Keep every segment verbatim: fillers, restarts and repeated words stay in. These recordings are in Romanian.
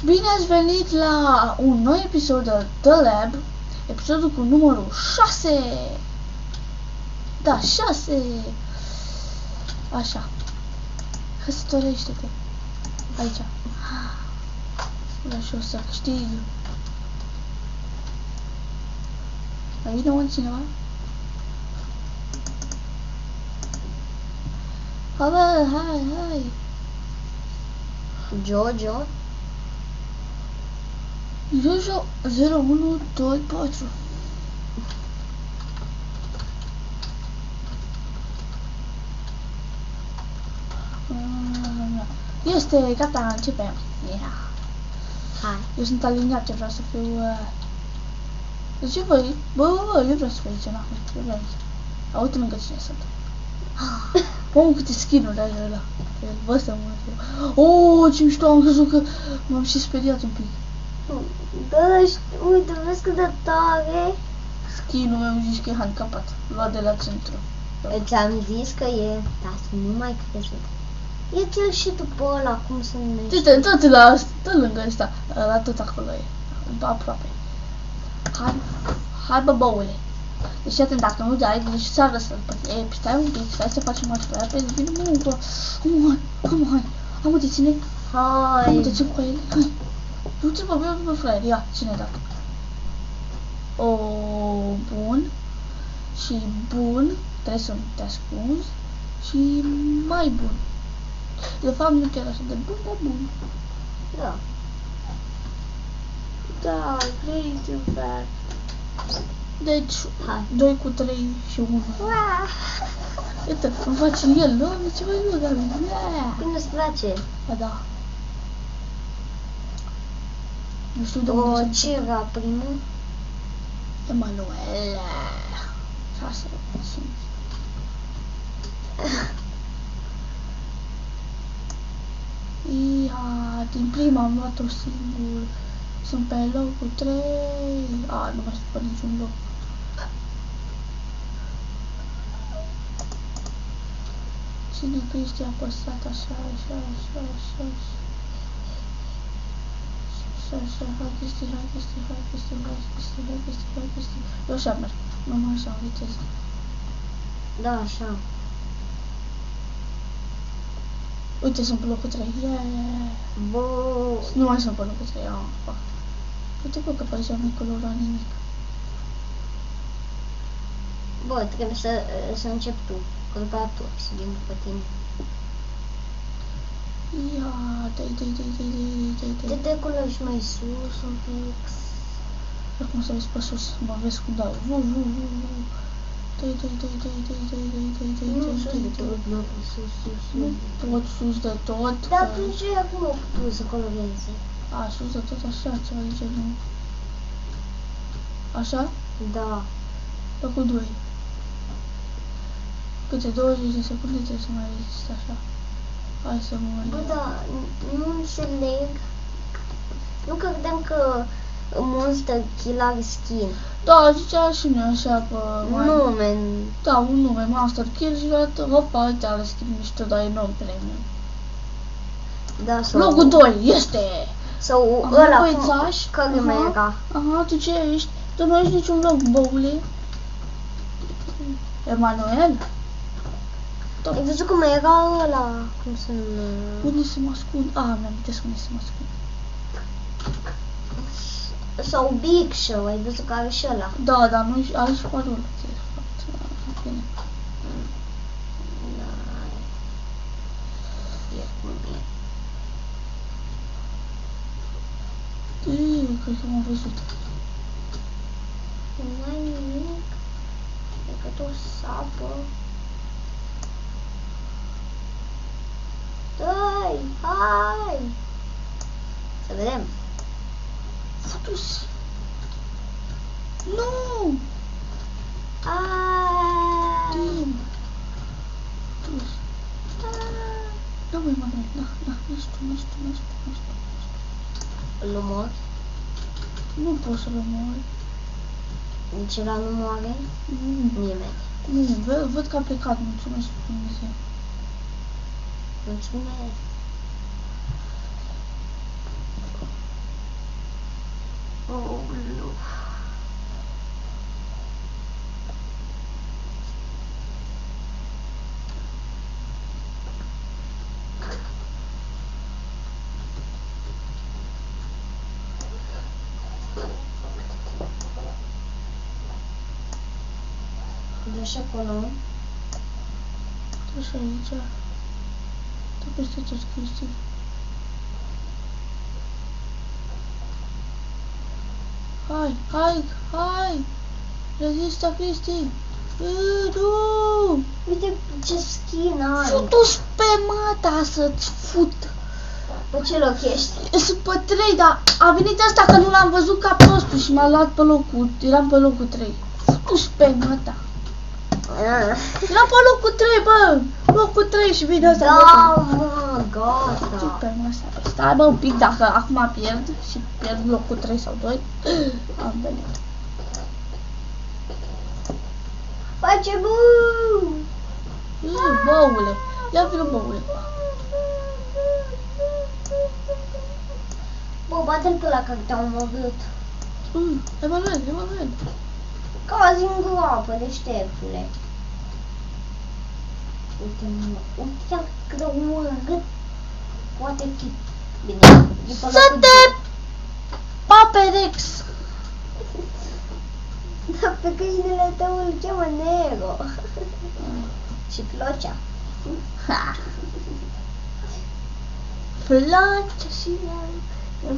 Bine ați venit la un nou episod de The Lab, episodul cu numărul șase. Da, șase. Așa. Căsătorește-te. Aici. Vreau și eu să câștig. Mai vine un cineva? Hai, bă, hai, hai. Jojo. Jojo zero unu doi patru. Este gata, începem. Yeah. Hai. Eu sunt aliniat, eu vreau să fiu... Uh... De ce voi? Bă, bă, bă, eu vreau să fiu aici, n-am. Eu vreau aici. A, uite lângă cine sunt. Mamă, câte skin-uri are ăla. Bă, ăsta mă. Oh, ce mișto, am crezut că m-am și speriat un pic. Da, uite, vezi cât de tare. Skin-ul meu zici că e handicapat. Luat de la centru. Ți-am zis că e... Da, nu mai crezut. E cel și după ăla, cum se numește. Uite, tot la tot lângă ăsta. La tot acolo e. Aproape. Hai, hai bă, băule. Deci atent, dacă nu dai, deci s-ar răsări. E, stai un pic, stai să facem așa pe aia, pe vine mă, bă. Hai, hai, hai. Hai, mă, te ține. Hai. Hai, mă, te țin cu ele. Hai. Du-te, bă, bă, bă, fraier. Ia, ține dat. O, bun. Și bun. Trebuie să te ascunzi. Și mai bun. De fapt, nu chiar așa de bun, dar bun. Da. Da, vrei să fac. Deci, hai. doi cu trei și unu. Uite, îmi face el, nu? Ce mai nu, dar... Cum îți place? Ba da. Nu știu de O, unde ce era primul? Emanuel. Șase, sunt. Ia, din prima am luat-o singur. Sunt pe locul trei. A, nu mai sunt pe niciun loc. Cine Cristi a apăsat așa, așa, așa, așa, așa. Așa, așa, hai Cristi, hai Cristi, hai Cristi, hai Cristi, hai Cristi, hai Cristi. Eu așa merg, numai așa, în viteză. Da, așa. Uite, sunt pe locul trei. Yeah. Bă. Nu mai sunt pe locul trei. Ah, fac. Uite, bă, că părea nu-i colora nimic. Bă, trebuie să, să încep tu. Că după aia tu sigim după tine. Ia, dai, dai, dai, dai, dai, dai, dai. Te te culegi mai sus un pic. Acum să vezi pe sus, mă vezi cum dau. Vu, vu, vu, vu. Dai, dai, dai, dai, dai, dai, dai, dai, dai, Nu dai, sus dai, de dai. tot, nu sus, sus, Nu sus. pot sus de tot. Dar că- atunci acum o putut să coloreze. A, sus de tot așa, ceva de genul. Așa? Da. Făcut doi. Câte douăzeci de secunde trebuie să mai rezist așa. Hai să mă... Bă, da, nu înțeleg. Nu credeam că Monster Kill are skin. Da, zicea și mie așa pe... Nu, men. Da, un nume, Master Kill și odată, hopa, uite, are schimb mișto, dar e non premium. Da, sau... Locul doi, este! Sau Aha, ăla, băiețaș. cum, care mai era? Aha, tu ce ești? Tu nu ești niciun loc, băule. Emanuel? Top. Ai văzut cum era ăla? Cum se numește? Unde să mă ascund? Ah, mi-am uitat unde să mă ascund. Sau Big Show, ai văzut că are și ăla? Da, dar nu are și parolă, de fapt. Bine. E cum e. Iii, cred că m-am văzut. Nu ai nimic decât o sapă. Dă-i, hai! Să vedem. Futus. Nu! Aaaa! Tim. Futus. Da, băi, Emanuel, da, da, nu știu, nu știu, nu știu, nu știu. Îl omor? Nu pot să-l omor. Nici ăla nu moare? Nu. Nimeni. Nu, văd, văd că a plecat, mulțumesc Dumnezeu. Mulțumesc. Așa acolo. Așa aici. Tu peste ce Cristi. Hai, hai, hai! Rezistă, Cristi! Nu! Uite ce skin are. Futu-ți pe mata să-ți fut! Pe ce loc ești? Sunt pe trei, dar a venit ăsta că nu l-am văzut ca prostul și m-a luat pe locul, eram pe locul trei. Futu-ți pe mata! Eram pe locul trei, bă! Locul trei și vine ăsta. Da, mă, gata. Super, mă, stai, stai bă un pic, dacă acum pierd și pierd locul trei sau doi, am venit. Face buu! Ii, băule, ia vină băule. Bă, bate-l pe ăla că te-au omorât. Mm, Emanuel, Emanuel. Cazi în groapă, deșteptule. Uite-mă, uite cât de urât poate fi. Bine, e pe Să te paperex! Dar pe câinele tău îl cheamă Nero. Și Flocea. Ha! Flocea și eu.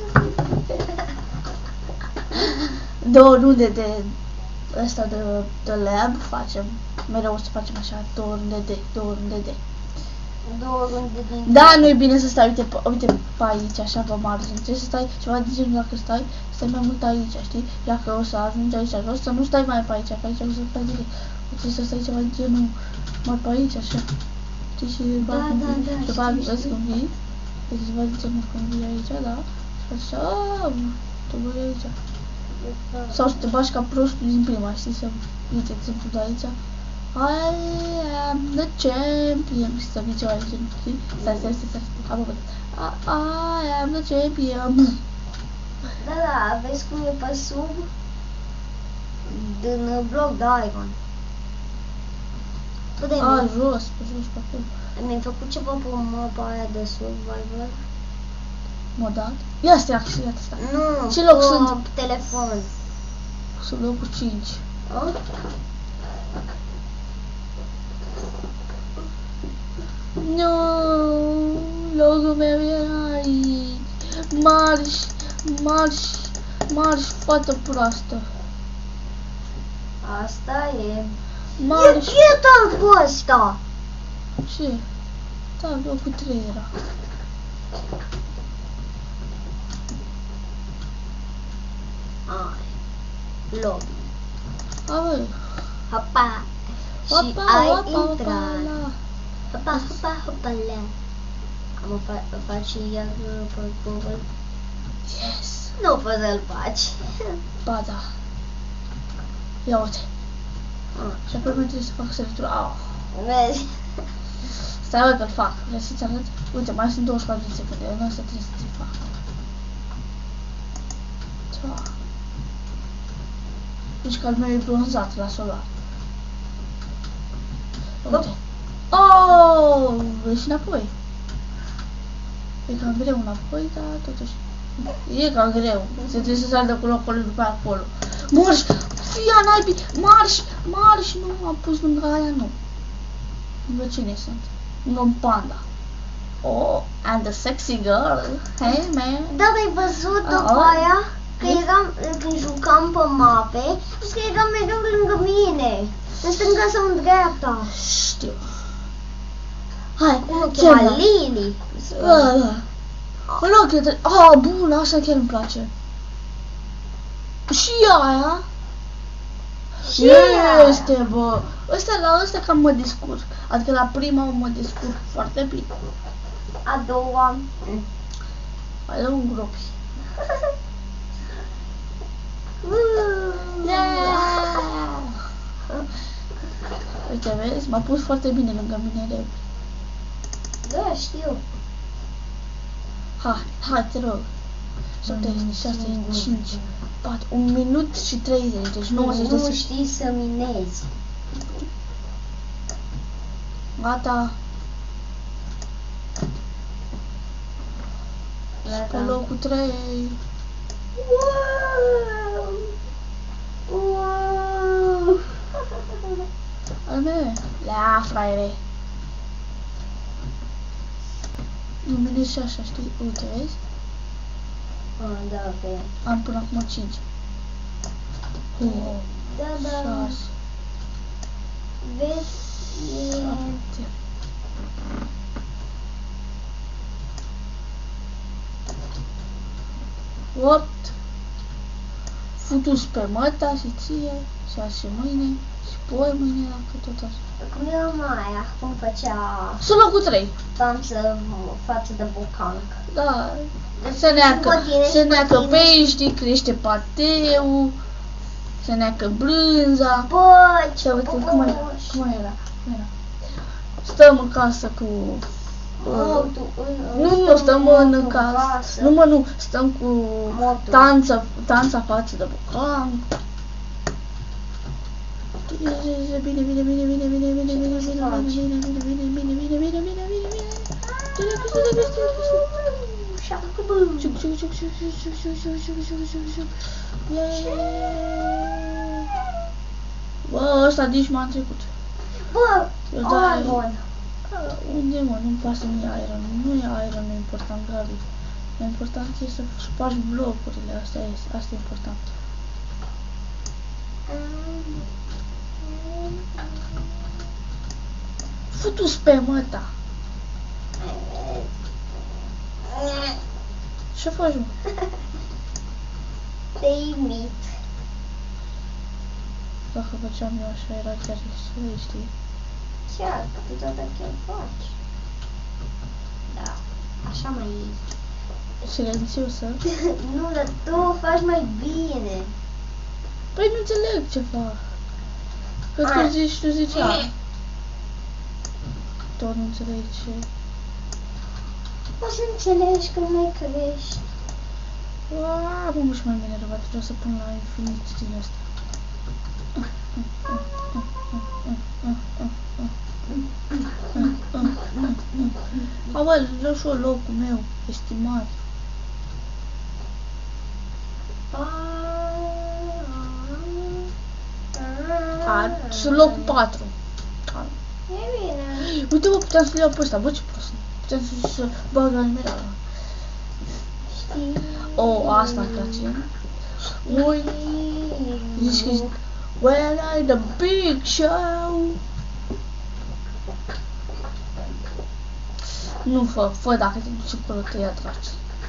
Două runde de ăsta de, de lab facem. Mereu o să facem așa, două runde de, două runde de. Două runde din... Da, nu e bine să stai, uite, pe, uite pe aici, așa pe margine. Trebuie să stai ceva de genul, dacă stai, stai mai mult aici, știi? Dacă o să ajungi aici jos, să nu stai mai pe aici, că aici o să stai direct. Trebuie să stai ceva de genul mai pe aici, așa. Știi? Și Da, da, da, după aia știu, vezi știu. când vii, deci ceva de genul când vii aici, da? Și faci așa, aaa, tu vii aici. Sau să te bași ca prostul din prima, știi? Să uite exemplu de aici. I am the champion. Să vii ceva de genul, știi? Stai, stai, stai, stai, stai, apă, I am the champion. Da, da, vezi cum e pe sub? Din bloc de Iron. Bă, A, jos, pe jos, pe acolo. mi-ai făcut ceva pe mapa aia de Survivor? Modat. Ia stai, ia stai. Nu, Ce loc pe sunt? telefon. Sunt locul cinci. A? Nu, locul meu era aici. Marș, marș, marș, fată proastă. Asta e. Marș. E chetă cu ăsta! Ce? Da, locul trei era. Ai. Lobby. A, băi. Hopa. Și Hopa, ai hopa, hopa, intrat. la. Hopa, hopa, hopa, la. Am fa faci iar pe Google. Yes. Nu poți să-l faci. Ba da. Ia uite. Ah, Și apoi mai trebuie să fac săritura. Au. vezi? Stai bă că-l fac. Vrei să-ți arăt? Uite, mai sunt douăzeci și patru de secunde. Eu nu asta trebuie să ți fac. Ceva. Deci că al meu e bronzat la solar. Uite. Oh, și înapoi. E cam greu înapoi, dar totuși. E cam greu. Se trebuie să sar de acolo, acolo, după aia acolo. Marș! Fia naibii! Marș! Marș! Nu, am pus lângă aia, nu. Lângă cine sunt? Lângă un panda. Oh, and the sexy girl. Hey, man. Dar ai văzut după Oh. aia? Că eram, când jucam pe mape, și că eram mereu lângă mine. În stânga sau în dreapta. Știu. Hai, Cum o ce chema? mai? Lily. Da, da. Ăla cred. Ah, bun, asta chiar îmi place. Și aia. Și aia. Este, bă. Ăsta la ăsta cam mă descurc. Adică la prima mă descurc foarte bine. A doua. Mai dăm un gropi. Uite, vezi? M-a pus foarte bine lângă mine de. Da, știu. Hai, hai, te rog. șapte, șase, cinci, patru, un minut și treizeci, deci nouăzeci de Nu secunde. știi să minezi. Gata. Pe Gata. locul trei. Wow! Wow! Al meu. Lea, fraiere. Luminez și așa, știi? Uite, vezi? Ah, da, ok. Am până acum cinci. Oh, Da, da. șase, Vezi? E... șapte. opt. Futus pe măta și ție, și și mâine, și poi mâine, dacă tot așa. Cum era Maia, cum făcea Sunt locul trei. față, față de bocanc. Da. Se neacă, se neacă pești, crește pateu, se neacă brânza. Bă, ce Și uite, băboși. cum mai, cum mai era? Cum era? Stăm în casă cu... Nu, tu, Nu, nu, stăm în casă. Nu, mă, nu, stăm cu Motul. tanța, tanța față de bocan. Bine, bine, bine, bine, bine, bine, bine, bine, bine, bine, bine, bine, bine, bine, bine, bine, bine, bine, bine. Ciuc, ciuc, ciuc, ciuc, ciuc, ciuc, ciuc, ciuc, ciuc, ciuc, ciuc, ciuc. Yeee. Bă, ăsta nici m-a trecut. Bă, Eu da, Iron. unde mă, nu-mi pasă mie Iron, nu e Iron e important, Gabi. Important e să spargi blocurile, asta e, asta e important. Futu-s pe măta. Ce faci, mă? Te imit. Dacă făceam eu așa, era chiar să știi. Ce câteodată chiar faci. Da, așa mai e. Silențiosă. Nu, dar tu faci mai bine. Păi nu înțeleg ce fac. Că Hai. tu zici, tu zici A. Tot nu înțeleg ce... O să înțelegi când mai crești. Aaa, mă, și mai bine răbat, vreau să pun la infinit din asta. Aoleu, vreau și eu locul meu, estimat. A, sunt locul patru. E bine. Uite, bă, puteam să-l iau pe ăsta, bă, ce prost. Puteam să, să bag animera. Știi. O, asta îmi place. Ui, zici că when I the big show. Nu fă, fă dacă te duci acolo, te ia draci.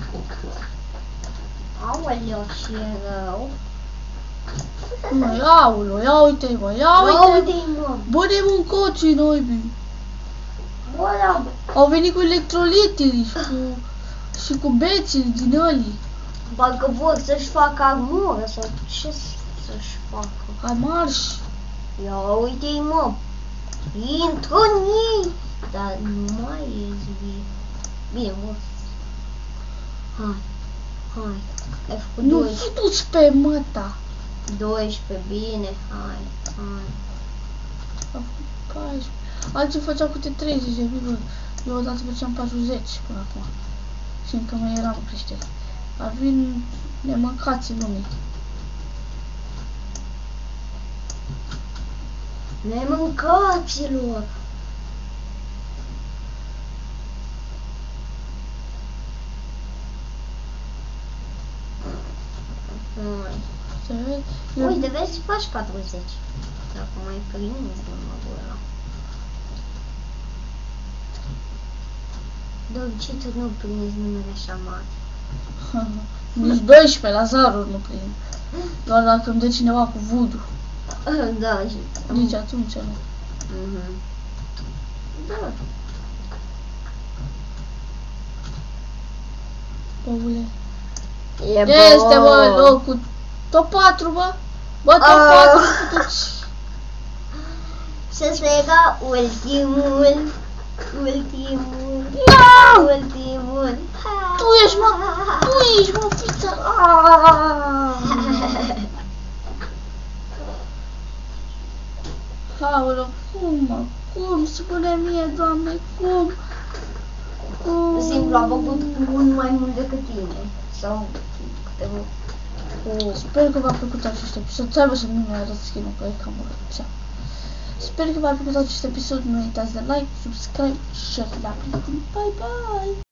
Aoleu, ce rău. Nu, ia-o, ia uite-i, mă, ia Ia uite-i. uite-i, mă. Bă, de mâncoții noibii. Bă, da. Au venit cu electrolitele și cu, și cu bețile din ălii. Parcă vor să-și facă armură sau ce să-și facă. Hai marș. Ia uite-i, mă. Intră în ei. Dar nu mai ies bine. Bine, mă. Hai. Hai. Ai făcut Nu doisprezece. futu-ți pe măta. doisprezece, bine. Hai. Hai. A făcut paisprezece. Alții făceau câte treizeci de minute. Eu odată făceam patruzeci până acum. Și încă mai eram creșteri. Ar vin nemâncații lumii. Nemâncaților. Hai. Se vede? Eu- Uite, vezi, faci patruzeci. Dacă mai prinzi, mă gura. De obicei tu nu prinzi numele așa mare. Nici doisprezece la zaruri nu prind. Doar dacă îmi dă cineva cu voodoo. Da, și... Nici atunci nu. Mhm. Da. Băule. E Este, bă, locul top patru, bă. Bă, top Ah. patru, putuți. Și striga ultimul, ultimul, No! ultimul. Tu ești, mă, tu ești, mă, fiță. Aaaa. Aoleu, cum, mă? Cum? Spune mie, Doamne, cum? Cum? Simplu, am făcut unul mai mult decât tine. Sau câteva. Sper că v-a plăcut acest episod. Trebuie să nu mi arăt skin-ul, că e cam urât. Sper că v-a plăcut acest episod. Nu uitați de like, subscribe, share la prieteni. Bye bye!